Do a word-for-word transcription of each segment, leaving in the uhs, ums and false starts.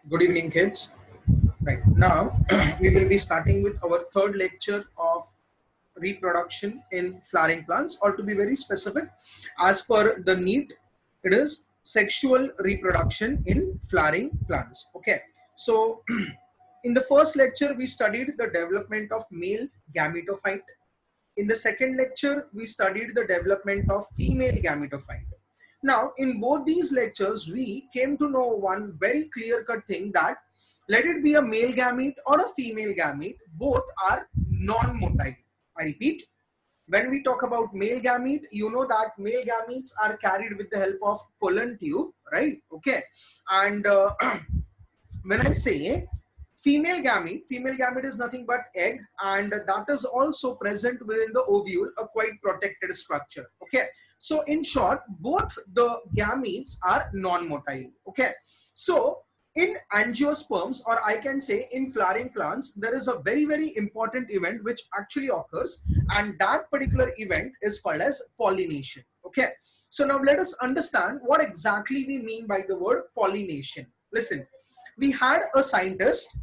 Good evening, kids. Right now, we will be starting with our third lecture of reproduction in flowering plants, or to be very specific, as per the NEET, it is sexual reproduction in flowering plants. Okay, so in the first lecture, we studied the development of male gametophyte. In the second lecture, we studied the development of female gametophyte. Now, in both these lectures, we came to know one very clear-cut thing that let it be a male gamete or a female gamete, both are non-motile. I repeat, when we talk about male gamete, you know that male gametes are carried with the help of pollen tube, right? Okay. And uh, when I say female gamete, female gamete is nothing but egg, and that is also present within the ovule, a quite protected structure. Okay. So in short, both the gametes are non-motile. Okay. So in angiosperms, or I can say in flowering plants, there is a very, very important event which actually occurs, and that particular event is called as pollination. Okay. So now let us understand what exactly we mean by the word pollination. Listen, we had a scientist.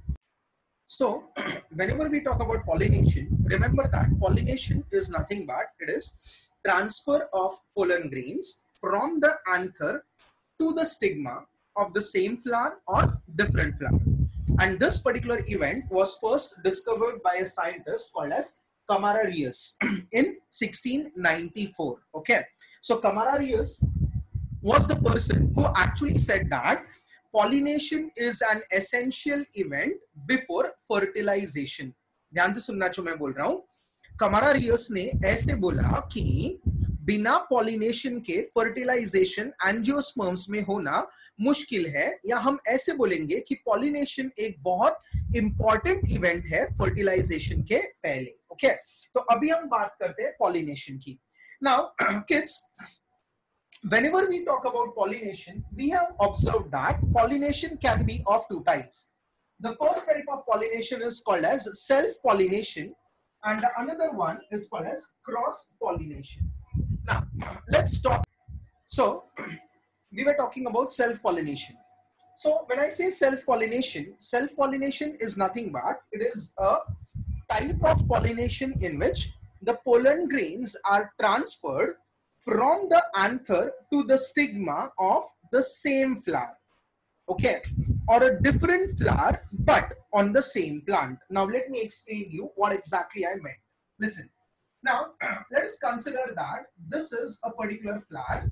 So whenever we talk about pollination, remember that pollination is nothing but it is transfer of pollen grains from the anther to the stigma of the same flower or different flower. And this particular event was first discovered by a scientist called as Camararius in sixteen ninety-four. Okay. So Camararius was the person who actually said that pollination is an essential event before fertilization. ध्यान से सुनना जो मैं बोल रहा हूं. Camararius ने ऐसे बोला कि बिना pollination के fertilization angiosperms में होना मुश्किल है, या हम ऐसे बोलेंगे कि pollination एक बहुत important event है fertilization के पहले. Okay, तो अभी हम बात करते हैं pollination की. Now, kids, whenever we talk about pollination, we have observed that pollination can be of two types. The first type of pollination is called as self-pollination, and the another one is called as cross-pollination. Now, let's talk. So, we were talking about self-pollination. So, when I say self-pollination, self-pollination is nothing but it is a type of pollination in which the pollen grains are transferred from the anther to the stigma of the same flower, okay, or a different flower but on the same plant. Now let me explain you what exactly I meant. Listen, now let us consider that this is a particular flower,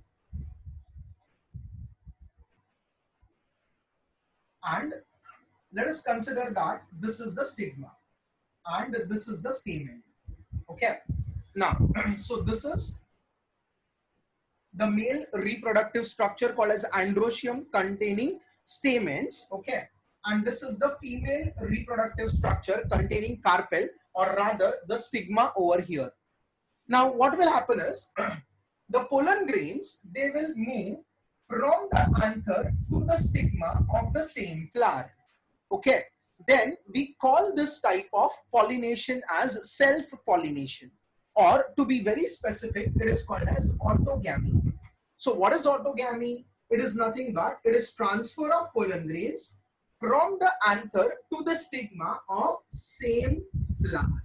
and let us consider that this is the stigma and this is the stamen. Okay, now so this is the male reproductive structure called as androecium containing stamens. Okay, and this is the female reproductive structure containing carpel, or rather the stigma over here. Now what will happen is the pollen grains, they will move from the anther to the stigma of the same flower. Okay, then we call this type of pollination as self-pollination, or to be very specific, it is called as autogamy. So what is autogamy? It is nothing but it is transfer of pollen grains from the anther to the stigma of same flower.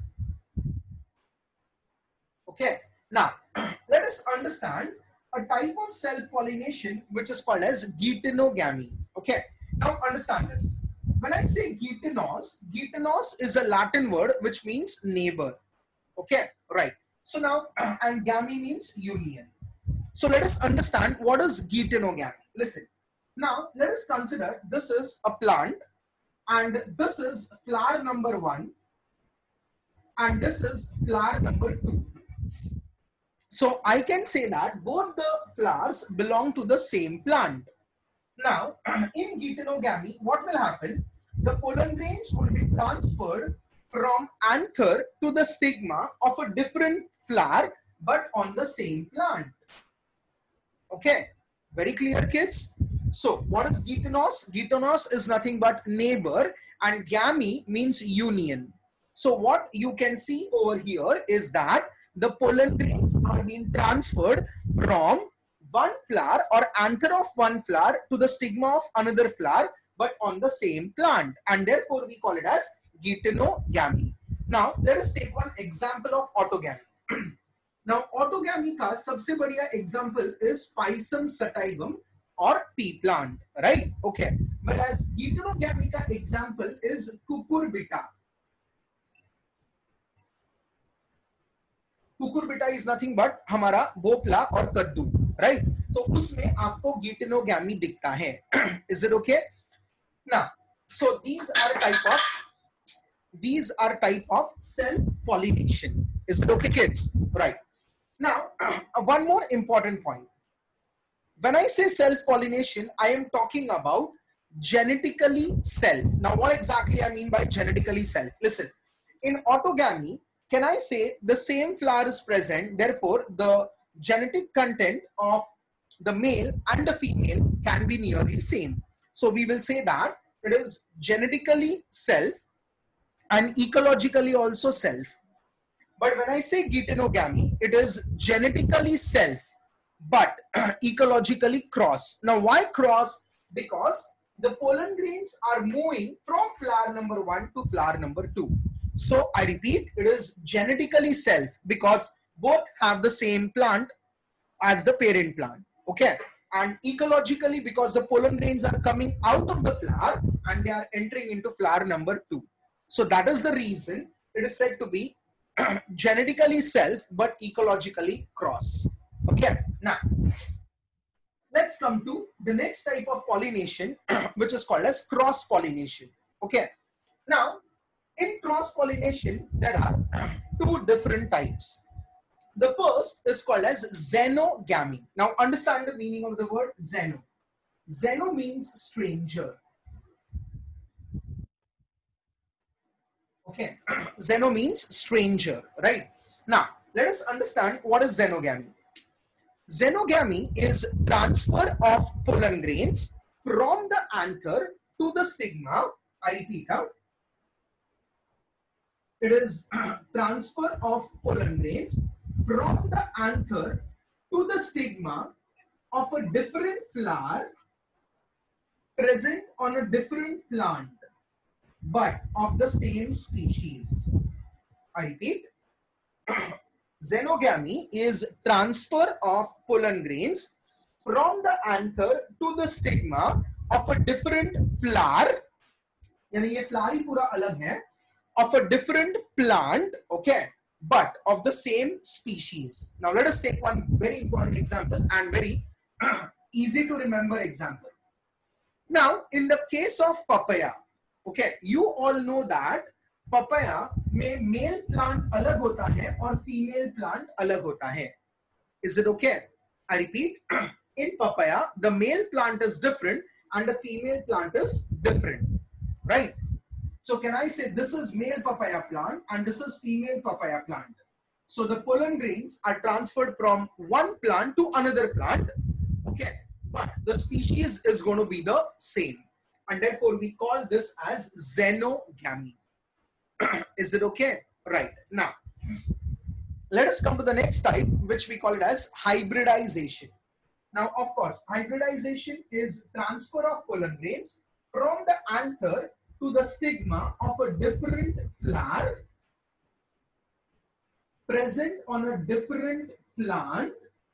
Okay, now let us understand a type of self-pollination which is called as geitonogamy. Okay, now understand this. When I say geitinos, geitinos is a Latin word which means neighbor. Okay, right. So now, and gamy means union. So let us understand what is geitonogamy. Listen, now let us consider this is a plant, and this is flower number one, and this is flower number two. So I can say that both the flowers belong to the same plant. Now, in geitonogamy, what will happen? The pollen grains will be transferred from anther to the stigma of a different flower but on the same plant. Okay, very clear, kids? So what is geitinos? Geitinos is nothing but neighbor, and gamy means union. So what you can see over here is that the pollen grains are being transferred from one flower or anther of one flower to the stigma of another flower but on the same plant, and therefore we call it as geitonogamy. Now let us take one example of autogamy. Now autogamy का सबसे बढ़िया example is Pisum sativum or pea plant, right? Okay. Whereas geitonogamy का example is cucurbita. Cucurbita is nothing but हमारा बोपला और कद्दू, right? तो उसमें आपको geitonogamy दिखता है. Is it okay? Now, so these are type of these are type of self pollination. Is it okay, kids? Right. Now, one more important point. When I say self pollination, I am talking about genetically self. Now, what exactly I mean by genetically self? Listen, in autogamy, can I say the same flower is present, therefore the genetic content of the male and the female can be nearly same. So we will say that it is genetically self and ecologically also self. But when I say geitonogamy, it is genetically self but ecologically cross. Now why cross? Because the pollen grains are moving from flower number one to flower number two. So I repeat, it is genetically self because both have the same plant as the parent plant. Okay. And ecologically because the pollen grains are coming out of the flower and they are entering into flower number two. So that is the reason it is said to be genetically self but ecologically cross. Okay. Now let's come to the next type of pollination which is called as cross pollination. Okay. Now in cross pollination there are two different types. The first is called as xenogamy. Now understand the meaning of the word xeno. Xeno means stranger. Okay. Xeno means stranger, right? Now let us understand what is xenogamy. Xenogamy is transfer of pollen grains from the anther to the stigma. I repeat now. It is transfer of pollen grains from the anther to the stigma of a different flower present on a different plant but of the same species. I repeat. Xenogamy is transfer of pollen grains from the anther to the stigma of a different flower. यानी ये flower ही पूरा अलग है, of a different plant, okay, but of the same species. Now let us take one very important example and very easy to remember example. Now in the case of papaya, okay, you all know that papaya में male plant अलग होता है और female plant अलग होता है. Is it okay? I repeat, in papaya the male plant is different and the female plant is different, right? So can I say this is male papaya plant and this is female papaya plant? So the pollen grains are transferred from one plant to another plant, okay, but the species is going to be the same, and therefore we call this as xenogamy. Is it okay? Right. Now let us come to the next type which we call it as hybridization. Now of course hybridization is transfer of pollen grains from the anther to the stigma of a different flower present on a different plant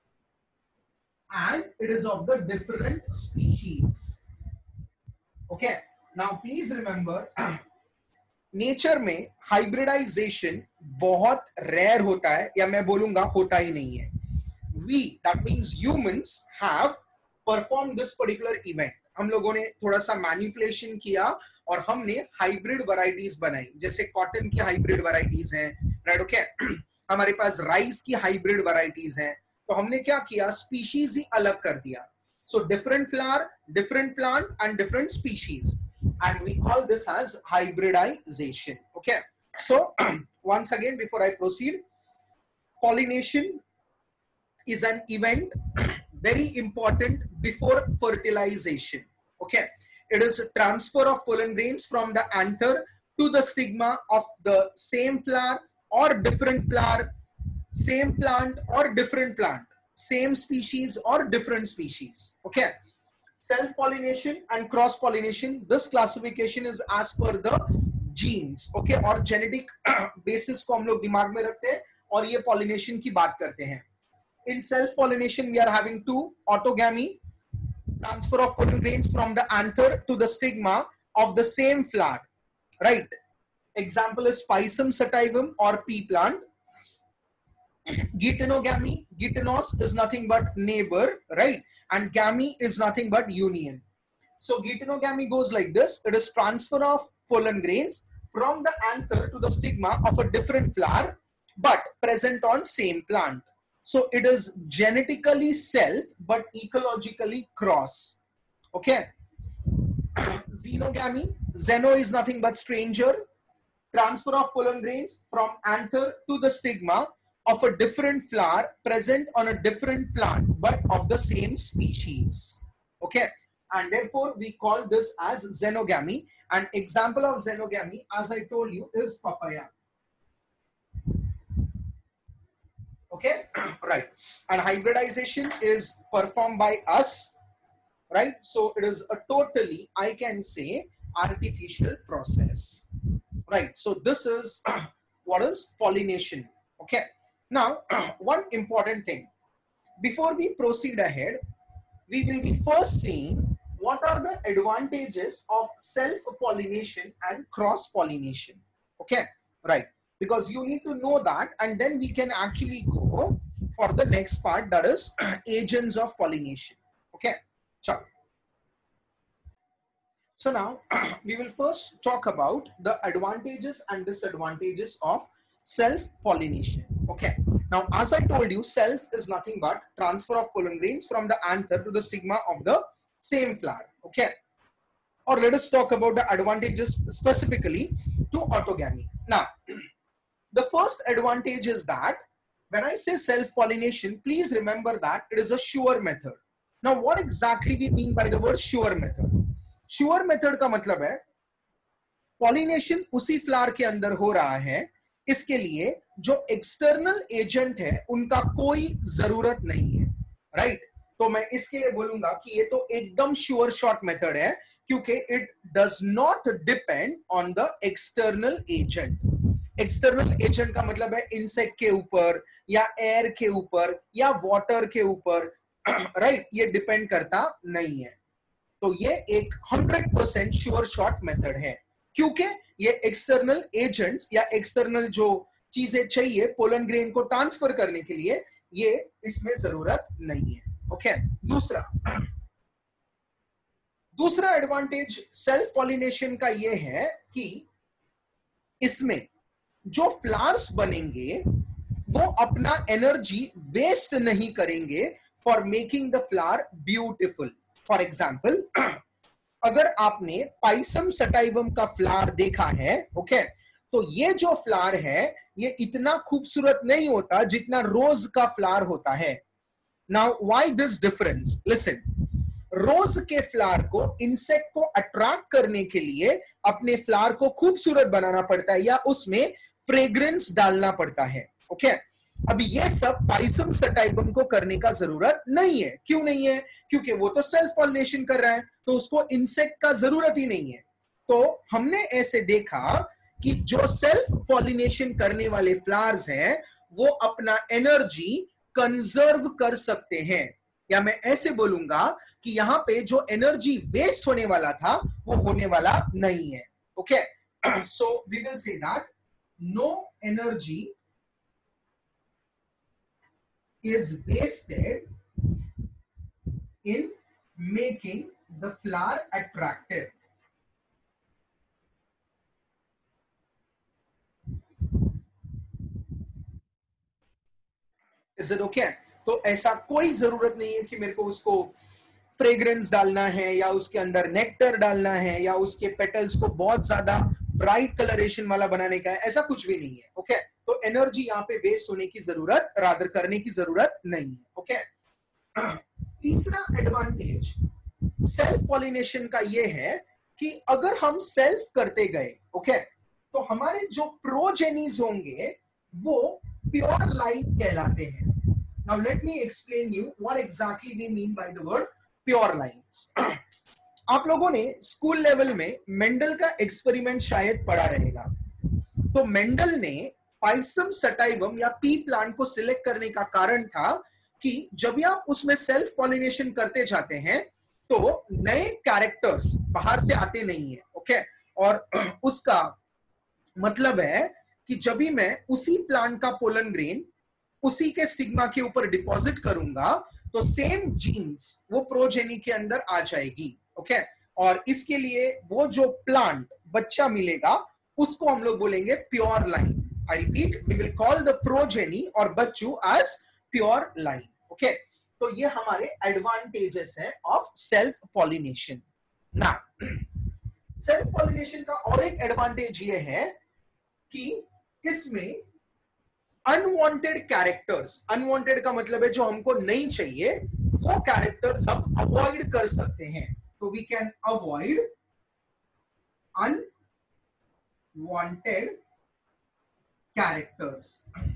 and it is of the different species. Okay. Now please remember nature में hybridization बहुत rare होता है या मैं बोलूंगा होता ही नहीं है. We that means humans have perform this particular event. हम लोगों ने थोड़ा सा मैनिपुलेशन किया और हमने हाइब्रिड वैरायटीज बनाई, जैसे कॉटन की हाइब्रिड वैरायटीज हैं, राइट? ओके. हमारे पास राइस की हाइब्रिड वैरायटीज हैं, तो हमने क्या किया, स्पीशीज ही अलग कर दिया. So different flower, different plant and different species, and we call this as hybridization. Okay. So once again before I proceed, pollination is an event very important before fertilization. Okay. It is a transfer of pollen grains from the anther to the stigma of the same flower or different flower, same plant or different plant, same species or different species. Okay. self pollination and cross pollination, this classification is as per the genes, okay, और genetic basis को हम लोग दिमाग में रखते हैं और ये pollination की बात करते हैं. In self pollination we are having two: autogamy, transfer of pollen grains from the anther to the stigma of the same flower, right? Example is Pisum sativum or pea plant. Geitonogamy, geitonous is nothing but neighbor, right? And gamy is nothing but union. So geitonogamy goes like this: it is transfer of pollen grains from the anther to the stigma of a different flower but present on same plant. So it is genetically self but ecologically cross. Okay. Xenogamy, xeno is nothing but stranger, transfer of pollen grains from anther to the stigma of a different flower present on a different plant but of the same species. Okay, and therefore we call this as xenogamy. An example of xenogamy, as I told you, is papaya. Okay, right. And hybridization is performed by us, right? So it is a totally, I can say, artificial process, right? So this is what is pollination. Okay. Now, one important thing, before we proceed ahead, we will be first seeing what are the advantages of self-pollination and cross-pollination. Okay, right? Because you need to know that, and then we can actually go for the next part, that is agents of pollination. Okay, so, so now we will first talk about the advantages and disadvantages of self-pollination. Okay, now as I told you, self is nothing but transfer of pollen grains from the anther to the stigma of the same flower. Okay, or let us talk about the advantages specifically to autogamy. Now, the first advantage is that when I say self-pollination, please remember that it is a sure method. Now, what exactly we mean by the word sure method? Sure method का मतलब है pollination उसी flower के अंदर हो रहा है, इसके लिए जो एक्सटर्नल एजेंट है उनका कोई जरूरत नहीं है, राइट? तो मैं इसके लिए बोलूंगा कि ये तो एकदम श्योर शॉट मेथड है, क्योंकि it does not depend on the external agent. External agent का मतलब है इंसेक्ट के ऊपर या एयर के ऊपर या वाटर के ऊपर, राइट? ये डिपेंड करता नहीं है. तो ये एक hundred percent sure shot method है, क्योंकि ये एक्सटर्नल एजेंट्स या एक्सटर्नल जो चीजें चाहिए पोलन ग्रेन को ट्रांसफर करने के लिए, ये इसमें जरूरत नहीं है. ओके, दूसरा दूसरा एडवांटेज सेल्फ पॉलिनेशन का ये है कि इसमें जो फ्लावर्स बनेंगे वो अपना एनर्जी वेस्ट नहीं करेंगे for making the flower beautiful. For example, अगर आपने पाइसम सटाइवम का फ्लावर देखा है, ओके, तो ये जो फ्लावर है ये इतना खूबसूरत नहीं होता जितना रोज का फ्लावर होता है. Now why this difference? Listen, rose के फ्लावर को इंसेक्ट को अट्रैक्ट करने के लिए अपने फ्लावर को खूबसूरत बनाना पड़ता है या उसमें फ्रेग्रेंस डालना पड़ता है. ओके, अभी ये सब पाइसम सटाइवम को करने का जरूरत नहीं है. क्यों नहीं है? क्योंकि वो तो सेल्फ पॉलिनेशन कर रहा है, तो उसको इंसेक्ट का जरूरत ही नहीं है. तो हमने ऐसे देखा कि जो सेल्फ पॉलिनेशन करने वाले फ्लावर्स हैं वो अपना एनर्जी कंजर्व कर सकते हैं, या मैं ऐसे बोलूंगा कि यहां पे जो एनर्जी वेस्ट होने वाला था वो होने वाला नहीं है. Okay, so we will say that no energy is wasted in making the flower attractive. Is it okay? तो ऐसा कोई जरूरत नहीं है कि मेरे को उसको फ्रेग्रेंस डालना है या उसके अंदर नेक्टर डालना है या उसके पेटल्स को बहुत ज्यादा ब्राइट कलरेशन वाला बनाने का है, ऐसा कुछ भी नहीं है. ओके, तो एनर्जी यहाँ पे वेस्ट होने की जरूरत, रादर करने की जरूरत नहीं है. ओके, तीसरा एडवांटेज सेल्फ पॉलिनेशन का ये है कि अगर हम सेल्फ करते गए, ओके, तो हमारे जो प्रोजेनीज होंगे वो प्योर लाइन कहलाते हैं. Now let me explain you what exactly we mean by the word pure lines. आप लोगों ने स्कूल लेवल में मेंडल का एक्सपेरिमेंट शायद पढ़ा रहेगा। तो मेंडल ने पाइसम सटाइवम या पी प्लांट को सिलेक्ट करने का कारण था कि जब भी आप उसमें सेल्फ पॉलिनेशन करते जाते हैं तो नए कैरेक्टर्स बाहर से आते नहीं है, ओके। और उसका मतलब है कि जब भी मैं उसी प्लांट का पोलन ग्रेन उसी के स्टिग्मा के ऊपर डिपॉजिट करूंगा तो सेम जीन्स वो प्रोजेनी के अंदर आ जाएगी, ओके। और इसके लिए वो जो प्लांट बच्चा मिलेगा उसको हम लोग बोलेंगे pure line. I repeat, we will call the progeny और बच्चू एज प्योर लाइन, ओके। तो ये हमारे एडवांटेजेस हैं ऑफ सेल्फ पॉलिनेशन। ना सेल्फ पॉलिनेशन का और एक एडवांटेज ये है कि इसमें अनवांटेड कैरेक्टर्स, अनवांटेड का मतलब है जो हमको नहीं चाहिए, वो कैरेक्टर्स हम अवॉइड कर सकते हैं। तो we can avoid unwanted characters.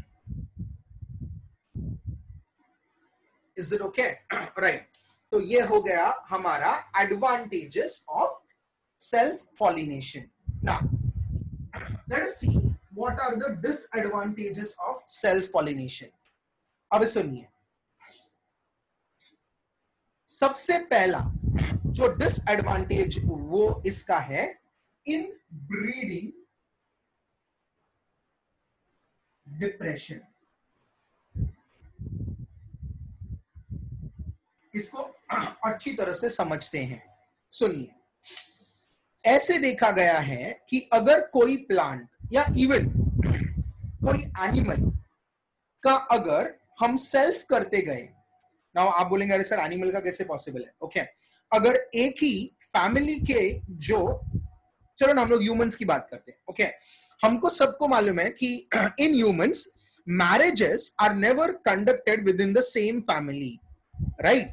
Is it okay? Right. तो ये हो गया हमारा advantages of self pollination. Now let us see what are the disadvantages of self pollination. अब सुनिए, सबसे पहला जो डिसएडवांटेज वो इसका है इन ब्रीडिंग डिप्रेशन। इसको अच्छी तरह से समझते हैं, सुनिए। ऐसे देखा गया है कि अगर कोई प्लांट या इवन कोई एनिमल का अगर हम सेल्फ करते गए, नाउ आप बोलेंगे अरे सर एनिमल का कैसे पॉसिबल है, ओके okay. अगर एक ही फैमिली के जो, चलो ना हम लोग ह्यूमंस की बात करते हैं, ओके okay. हमको सबको मालूम है कि in humans marriages are never conducted within the same family, right?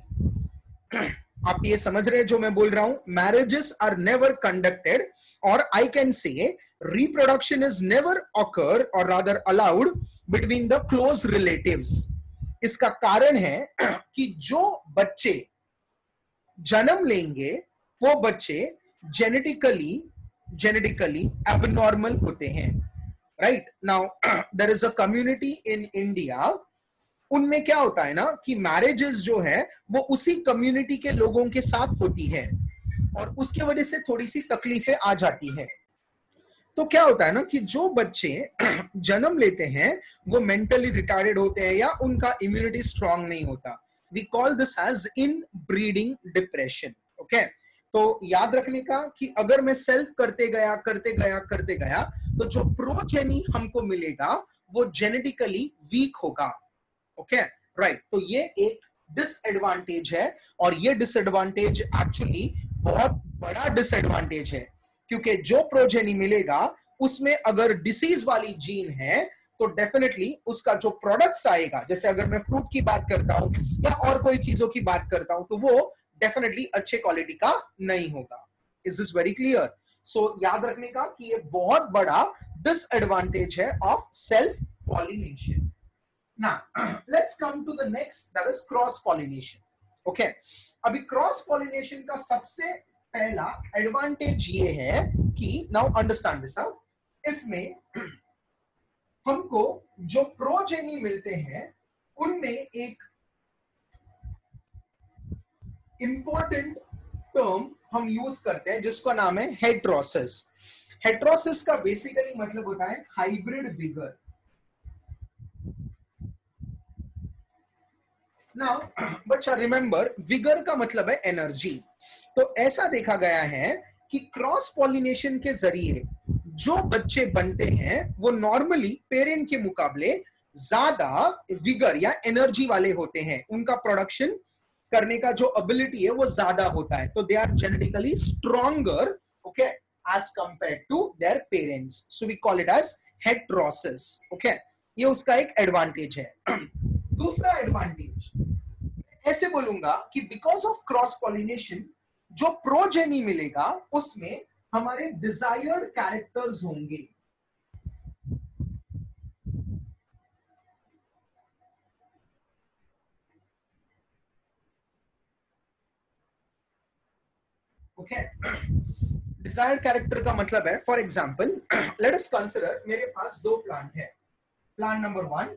आप ये समझ रहे हैं जो मैं बोल रहा हूं? मैरिजेस आर नेवर कंडक्टेड, और I can say reproduction is never occur or rather allowed between the close relatives. इसका कारण है कि जो बच्चे जन्म लेंगे वो बच्चे जेनेटिकली जेनेटिकली एबनॉर्मल होते हैं, right? Now there is a community in India, उनमें क्या होता है ना कि मैरिजेस जो है वो उसी कम्युनिटी के लोगों के साथ होती है और उसके वजह से थोड़ी सी तकलीफें आ जाती है। तो क्या होता है ना कि जो बच्चे जन्म लेते हैं वो मेंटली रिटार्डेड होते हैं या उनका इम्यूनिटी स्ट्रांग नहीं होता। We call this as inbreeding depression, okay. तो याद रखने का कि अगर मैं सेल्फ करते गया करते गया करते गया तो जो प्रोजेनी हमको मिलेगा वो जेनेटिकली वीक होगा, ओके, राइट। तो ये एक डिसएडवांटेज है और ये डिसएडवांटेज एक्चुअली बहुत बड़ा डिसएडवांटेज है, क्योंकि जो प्रोजेनी मिलेगा उसमें अगर डिसीज वाली जीन है तो डेफिनेटली उसका जो प्रोडक्ट्स आएगा, जैसे अगर मैं फ्रूट की बात करता हूं या और कोई चीजों की बात करता हूं, तो वो डेफिनेटली अच्छे क्वालिटी का नहीं होगा। Is this very clear? So याद रखने का कि ये बहुत बड़ा डिसएडवांटेज है of self pollination. Now, let's come to the next, that is cross pollination. Okay. अभी क्रॉस पॉलिनेशन का सबसे पहला एडवांटेज ये है कि नाउ अंडरस्टैंड दिस, इसमें हमको जो प्रोजेनी मिलते हैं उनमें एक इंपॉर्टेंट टर्म हम यूज करते हैं जिसका नाम है हेट्रोसिस। हेट्रोसिस का बेसिकली मतलब होता है हाइब्रिड विगर। नाउ बच्चा रिमेंबर, विगर का मतलब है एनर्जी। तो ऐसा देखा गया है कि क्रॉस पॉलिनेशन के जरिए जो बच्चे बनते हैं वो नॉर्मली पेरेंट के मुकाबले ज्यादा विगर या एनर्जी वाले होते हैं, उनका प्रोडक्शन करने का जो एबिलिटी है वो ज्यादा होता है। तो they are genetically stronger, okay, as compare to their parents. So we call it as heterosis, okay. ये उसका एक एडवांटेज है। दूसरा एडवांटेज ऐसे बोलूंगा कि बिकॉज ऑफ क्रॉस पॉलिनेशन जो प्रोजेनी मिलेगा उसमें हमारे डिजायर्ड कैरेक्टर्स होंगे। ओके। डिजायर्ड कैरेक्टर का मतलब है, for example let us consider मेरे पास दो प्लांट है, प्लांट नंबर वन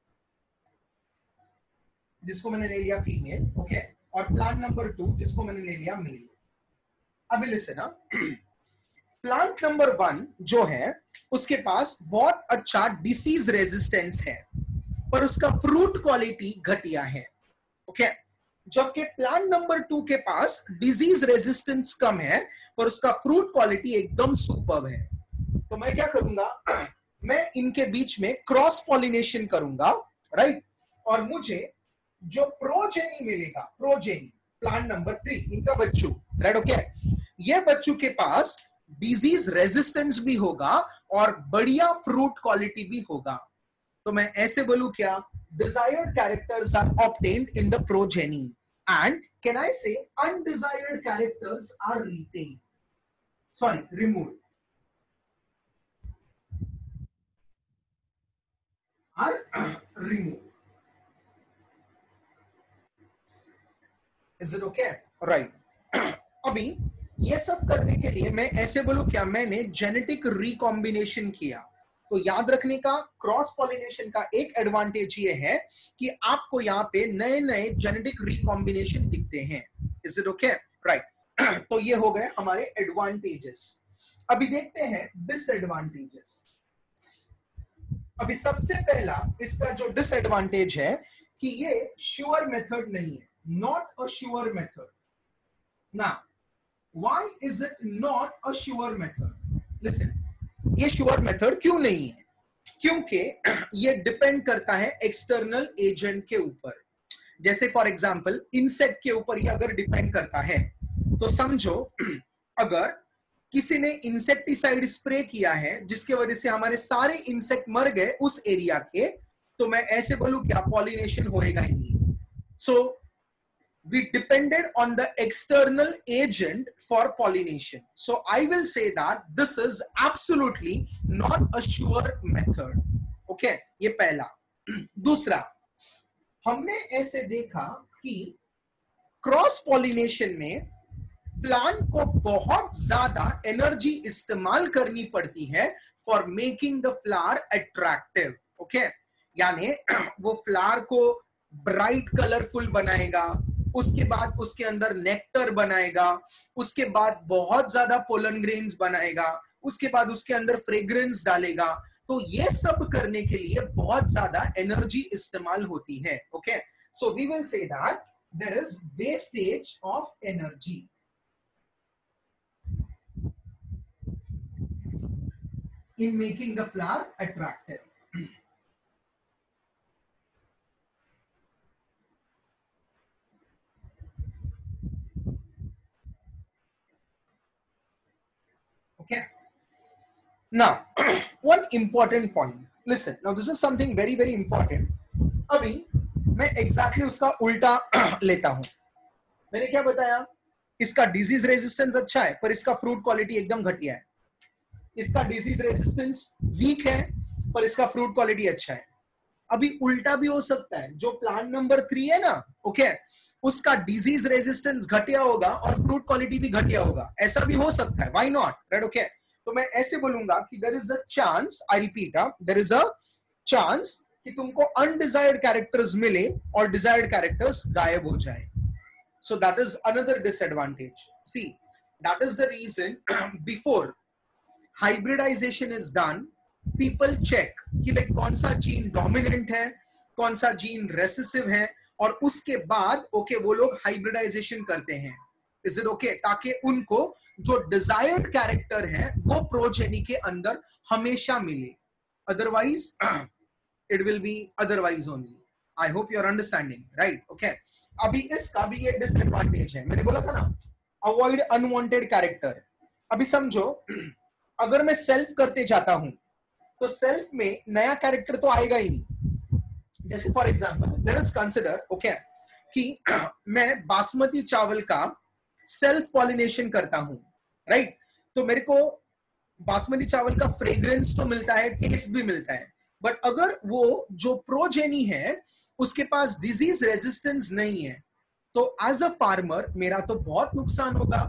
जिसको मैंने ले लिया फीमेल, ओके, और प्लांट नंबर टू जिसको मैंने ले लिया मेल। अभी लिसन, प्लांट नंबर वन जो है उसके पास बहुत अच्छा डिसीज रेजिस्टेंस है पर उसका फ्रूट क्वालिटी घटिया है, ओके। जबकि प्लांट नंबर टू के पास डिजीज रेजिस्टेंस कम है पर उसका फ्रूट क्वालिटी एकदम सुपर्ब है। तो मैं क्या करूंगा, मैं इनके बीच में क्रॉस पॉलिनेशन करूंगा, राइट, और मुझे जो प्रोजेनी मिलेगा, प्रोजेनी प्लांट नंबर थ्री, इनका बच्चू, राइट, ओके, ये बच्चू के पास डिजीज रेजिस्टेंस भी होगा और बढ़िया फ्रूट क्वालिटी भी होगा। तो मैं ऐसे बोलूं क्या, desired characters are obtained in the progeny and can I say undesired characters are retained, sorry removed, are removed. Is it okay, right. अभी ये सब करने के लिए मैं ऐसे बोलूं क्या, मैंने जेनेटिक रिकॉम्बिनेशन किया। तो याद रखने का, क्रॉस पॉलिनेशन का एक एडवांटेज ये है कि आपको यहाँ पे नए नए जेनेटिक रिकॉम्बिनेशन दिखते हैं। Is it okay, right. तो ये हो गए हमारे एडवांटेजेस। अभी देखते हैं डिसएडवांटेजेस। अभी सबसे पहला इसका जो डिसएडवांटेज है कि ये श्योर मेथड नहीं है, नॉट अ श्योर मेथड। ना why is it not a sure method? Listen, ये श्योर मेथड क्यों नहीं है? क्योंकि ये डिपेंड करता है एक्सटर्नल एजेंट के ऊपर। जैसे फॉर एग्जांपल इंसेक्ट के ऊपर ये अगर डिपेंड करता है तो समझो अगर किसी ने इंसेक्टिसाइड स्प्रे किया है जिसके वजह से हमारे सारे इंसेक्ट मर गए उस एरिया के, तो मैं ऐसे बोलूं क्या, पॉलिनेशन होएगा ही नहीं। सो we depended on the external agent for pollination. So I will say that this is absolutely not a sure method. Okay, ये पहला। दूसरा, हमने ऐसे देखा कि क्रॉस पॉलिनेशन में प्लांट को बहुत ज्यादा एनर्जी इस्तेमाल करनी पड़ती है for making the flower attractive, okay. यानी वो फ्लावर को ब्राइट कलरफुल बनाएगा, उसके बाद उसके अंदर नेक्टर बनाएगा, उसके बाद बहुत ज्यादा पोलन ग्रेन्स बनाएगा, उसके बाद उसके अंदर फ्रेग्रेंस डालेगा। तो ये सब करने के लिए बहुत ज्यादा एनर्जी इस्तेमाल होती है, okay. So we will say that there is wastage of energy in making the flower attractive. Okay. Now, one important point. Listen. Now, this is something very, very important. अभी मैं exactly उसका उल्टा लेता हूं। मैंने क्या बताया? इसका डिजीज रेजिस्टेंस अच्छा है, पर इसका फ्रूट क्वालिटी एकदम घटिया है। इसका डिजीज रेजिस्टेंस वीक है, पर इसका फ्रूट क्वालिटी अच्छा है। अभी उल्टा भी हो सकता है, जो प्लांट नंबर थ्री है ना, ओके okay, उसका डिजीज रेजिस्टेंस घटिया होगा और फ्रूट क्वालिटी भी घटिया होगा। ऐसा भी हो सकता है, व्हाई नॉट, राइट, ओके। तो मैं ऐसे बोलूंगा कि there is a chance, I repeat, there is a chance कि तुमको अनडिजायर्ड कैरेक्टर्स मिले और डिजायर्ड कैरेक्टर्स गायब हो जाए। So that is another disadvantage. See, that is the reason before hybridization is done, people check कि लाइक कौन सा जीन डोमिनेंट है, कौन सा जीन रेसेसिव है, और उसके बाद ओके okay, वो लोग हाइब्रिडाइजेशन करते हैं। इज इट ओके, ताकि उनको जो डिजायर्ड कैरेक्टर है वो प्रोजेनी के अंदर हमेशा मिले, otherwise it will be otherwise only. I hope you are understanding, right, okay. अभी इसका भी ये डिसएडवांटेज है, मैंने बोला था ना, अवॉइड अनवांटेड कैरेक्टर। अभी समझो अगर मैं सेल्फ करते जाता हूं तो सेल्फ में नया कैरेक्टर तो आएगा ही नहीं। जैसे for example let us consider, okay, कि मैं बासमती चावल का सेल्फ पॉलिनेशन करता हूं, राइट right? तो मेरे को बासमती चावल का फ्रेग्रेंस तो मिलता है, टेस्ट भी मिलता है, बट अगर वो जो प्रोजेनी है उसके पास डिजीज रेजिस्टेंस नहीं है तो एज अ फार्मर मेरा तो बहुत नुकसान होगा।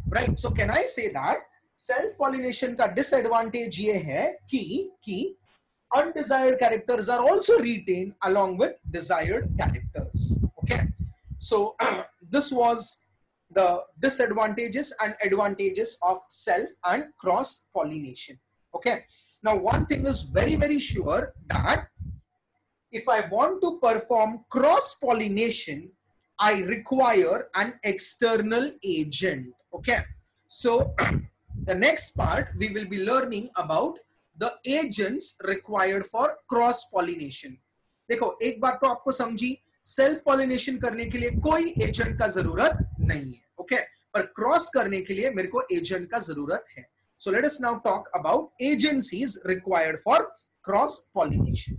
right? So can I say that self pollination का disadvantage ये है कि कि undesired characters are also retained along with desired characters. Okay, so this was the disadvantages and advantages of self and cross pollination. Okay, now one thing is very very sure, that if I want to perform cross pollination, I require an external agent. Okay, so the next part we will be learning about the agents required for cross pollination. देखो एक बात तो आपको समझी, self pollination करने के लिए कोई एजेंट का जरूरत नहीं है, ओके okay? पर क्रॉस करने के लिए मेरे को एजेंट का जरूरत है. So let us now talk about agencies required for cross pollination.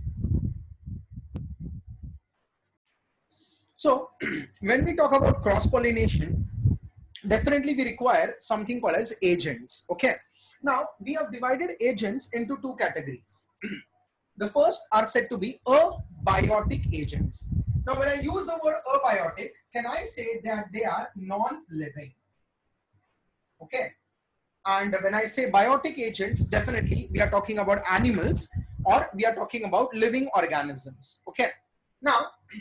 So when we talk about cross pollination, definitely we require something called as agents. Okay, now we have divided agents into two categories. The first are said to be abiotic agents. Now when I use the word abiotic, can I say that they are non-living? Okay, and when I say biotic agents, definitely we are talking about animals or we are talking about living organisms. Okay, now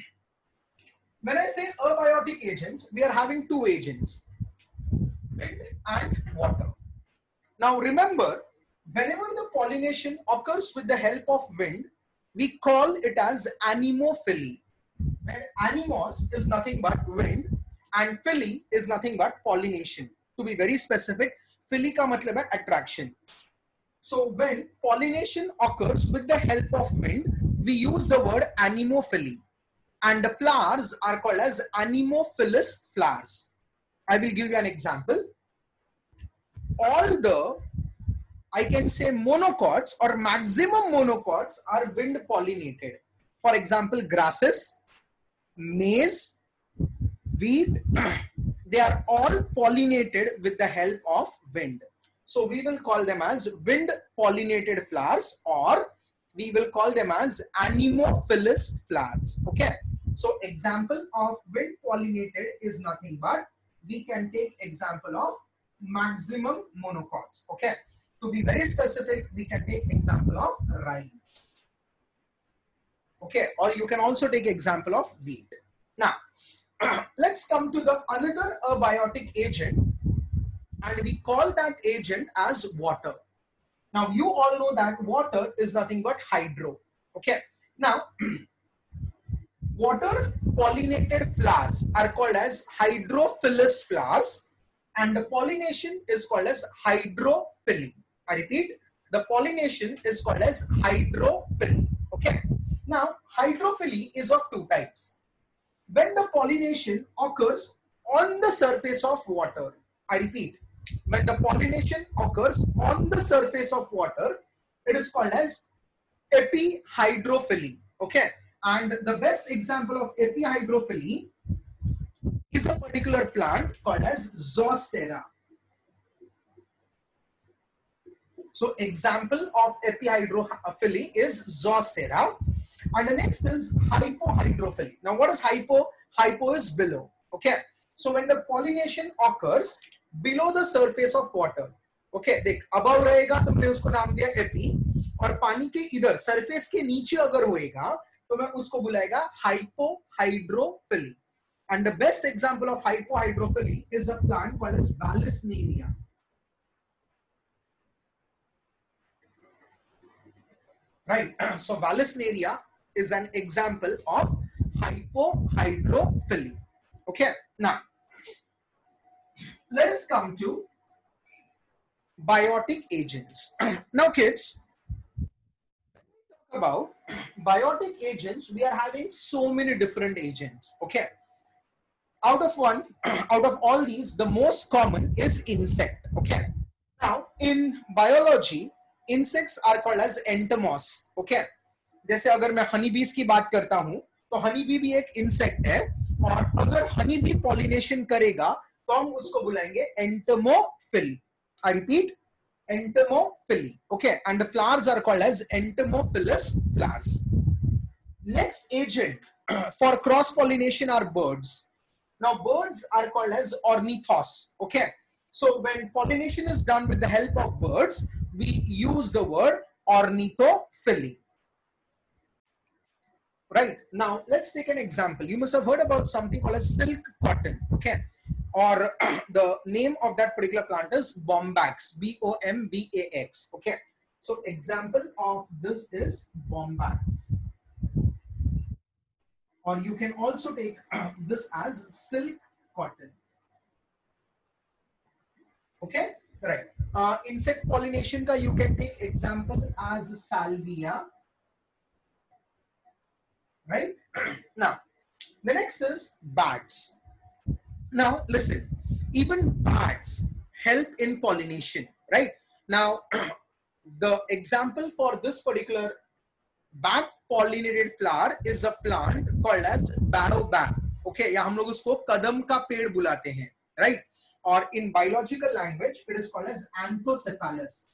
when I say abiotic agents, we are having two agents, wind and water. Now remember, whenever the pollination occurs with the help of wind, we call it as anemophily. And anemos is nothing but wind and phily is nothing but pollination. To be very specific, phily ka matlab hai attraction. So when pollination occurs with the help of wind, we use the word anemophily. And the flowers are called as anemophilous flowers. I will give you an example. All the, I can say, monocots or maximum monocots are wind pollinated. For example, grasses, maize, wheat, they are all pollinated with the help of wind. So we will call them as wind pollinated flowers, or we will call them as anemophilous flowers. Okay. So example of wind pollinated is nothing but, we can take example of maximum monocots. Okay. To be very specific, we can take example of rice. Okay. Or you can also take example of wheat. Now, let's come to the another abiotic agent, and we call that agent as water. Now, you all know that water is nothing but hydro. Okay. Now, water pollinated flowers are called as hydrophilous flowers, and the pollination is called as hydrophily. I repeat, the pollination is called as hydrophily. Okay. Now, hydrophily is of two types. When the pollination occurs on the surface of water, I repeat, when the pollination occurs on the surface of water, it is called as epihydrophily. Okay. And the best example of epihydrophily is a particular plant called as Zostera. So example of epihydrophily is Zostera. And the next is hypohydrophily. Now what is hypo? Hypo is below. Okay. So when the pollination occurs below the surface of water, okay, देख above रहेगा तो मैंने उसको नाम दिया epi, और पानी के इधर surface के नीचे अगर होएगा तो मैं उसको बुलाएगा hypohydrophily. And the best example of hypohydrophily is a plant called as Vallisneria. Right. So Vallisneria is an example of hypohydrophily. Okay. Now, let us come to biotic agents. Now, kids, when we talk about biotic agents, we are having so many different agents. Okay. Out of one, out of all these, the most common is insect. Okay. Now, in biology, insects are called as entomos. Okay. जैसे अगर मैं हनी बीज की बात करता हूं तो honey bee भी एक इंसेक्ट है, और अगर हनी बी पॉलिनेशन करेगा तो हम उसको बुलाएंगे entomophily. I repeat, entomophily. Okay. And the flowers are called as entomophilous flowers. Next agent for cross pollination are birds. Now birds are called as ornithos. Okay. So when pollination is done with the help of birds, we use the word ornithophily. Right, now let's take an example. You must have heard about something called as silk cotton, okay? Or the name of that particular plant is bombax, B O M B A X, okay? So example of this is bombax. Or you can also take this as silk cotton. Okay, right. Uh, insect pollination ka you can take example as salvia. Right. Now, the next is bats. Now, listen, even bats help in pollination, right? Now, the example for this particular bat pollinated flower is a plant called as baobab. Okay, या हम लोग उसको कदम का पेड़ बुलाते हैं, right? Or in biological language, it is called as Anthocephalus.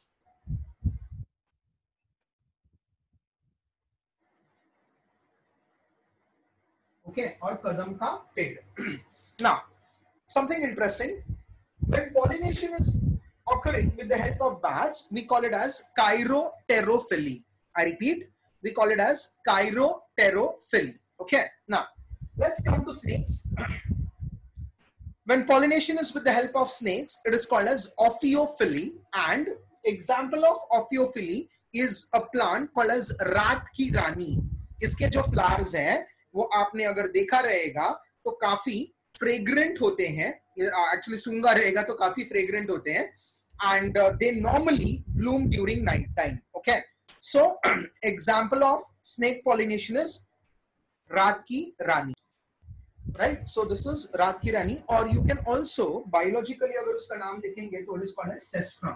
Okay, or kadam ka ped. Now, something interesting. When pollination is occurring with the help of bats, we call it as chiropterophily. I repeat, we call it as chiropterophily. Okay, now let's come to snakes. When pollination is with the help of snakes, it is called as ophiophily. And example of ophiophily is a plant called as rat ki rani. इसके जो flowers हैं वो आपने अगर देखा रहेगा तो काफी फ्रेग्रेंट होते हैं. एक्चुअली सूंगा रहेगा तो काफी फ्रेग्रेंट होते हैं. And uh, they normally bloom during night time. Okay, so example of snake pollination is rat ki rani. Right, so this is rat ki rani. Or you can also biologically अगर उसका नाम देखेंगे तो it is called as cestrum.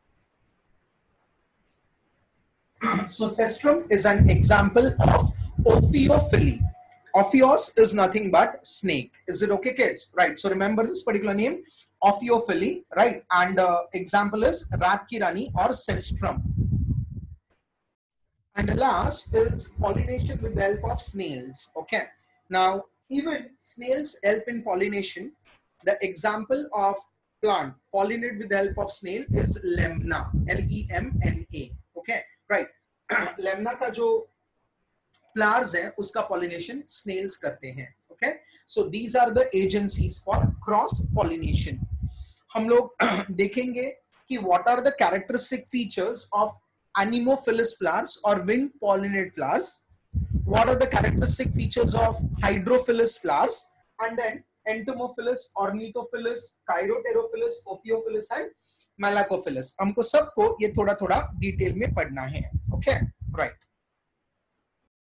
So cestrum is an example of ophiophily. Ophios is nothing but snake. Is it okay, kids? Right. So remember this particular name, ophiophily, right? And uh, example is rat ki rani or cestrum. And the last is pollination with the help of snails. Okay. Now, even snails help in pollination. The example of plant pollinated with the help of snail is lemna, L E M N A. Okay, right. lemna का जो flowers है उसका pollination snails करते हैं. Okay, so these are the agencies for cross pollination. हम लोग देखेंगे कि what are the characteristic features of anemophilous flowers or wind pollinated flowers. What are the characteristic features of hydrophilous flowers, and then entomophilous, ornithophilous, chiropterophilous, ophiophilous and malacophilous. हमको सबको ये थोड़ा थोड़ा detail में पढ़ना है. Okay.